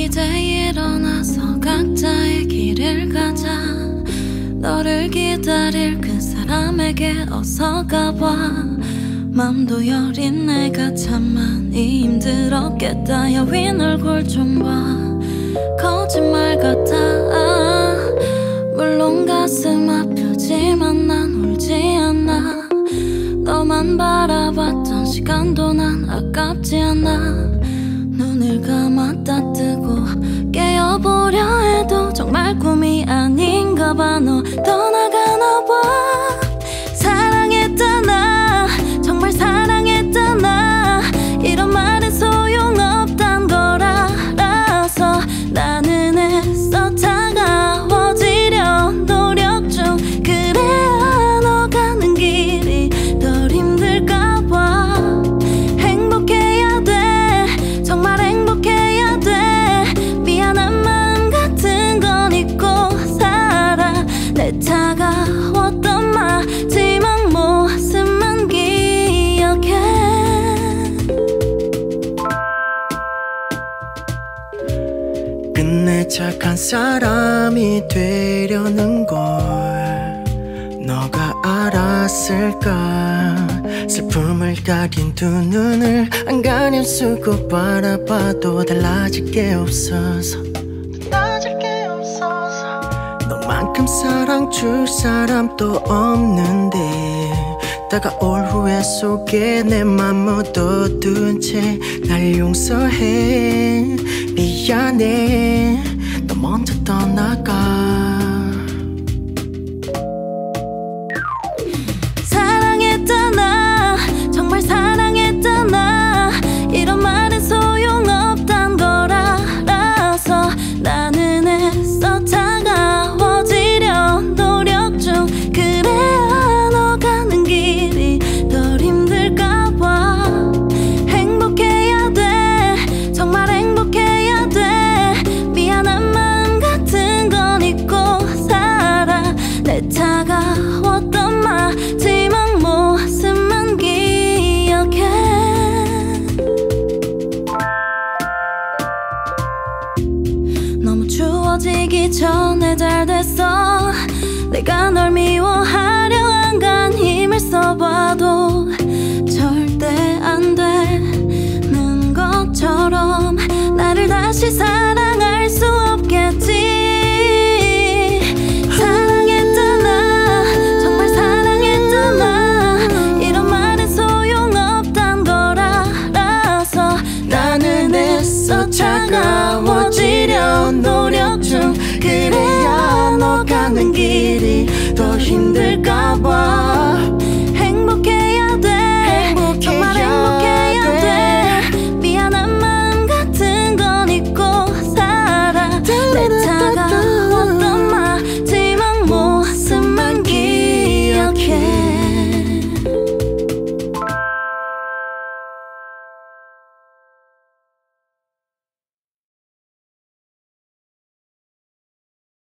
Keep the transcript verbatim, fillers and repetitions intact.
이제 일어나서 각자의 길을 가자. 너를 기다릴 그 사람에게 어서 가봐. 맘도 여린 내가 참 많이 힘들었겠다. 여윈 얼굴 좀 봐. 거짓말 같아. 물론 가슴 아프지만 난 울지 않아. 너만 바라봤던 시간도 난 아깝지 않아. 눈을 감았다 뜨고 깨어보려 해도 정말 꿈이 아닌가 봐. 너 떠나가나 봐. 사랑했잖아, 정말 사랑했잖아. 이런 말은 소용없단 걸 알아서 나는 애써 차가워지려 노력 중. 그래야 너 가는 길이 덜 힘들까 봐. 행복해야 돼, 정말 행복해야 돼. 미안한 마음 같은 건 잊고 살아. 내 차가웠던 마지막 모습만 기억해. 끝내 착한 사람이 되려는 걸 너가 알았을까. 슬픔을 가린 두 눈을 안간힘 쓰고 바라봐도 달라질 게 없어서 달라질 게 없어서 너만큼 사랑 줄 사람도 없는데 다가올 후회 속에 내 맘 묻어둔 채 날 용서해. 미안해, 너 먼저 떠나가. 사랑했잖아, 정말 사랑했잖아. 이런 말은 소용없단 걸 알아서 나는 애써 차가워지려 노력 중. 그래야 너 가는 길이 덜 힘들까 봐. 행복해야 돼, 정말 행복해야 돼. 미안한 마음 같은 건 잊고 살아. 내 차가웠던 마지막 모습만 기억해. 너무 추워지기 전에 잘 됐어. 내가 널 미워하려 한간 힘을 써봐도 절대 안 되는 것처럼 나를 다시 사랑할 수 없겠지. 사랑했잖아, 정말 사랑했잖아. 이런 말은 소용없단 걸 알아서 나는 애써 차가워지려 노력 중. 그래야 너 가는 길이 더 힘들까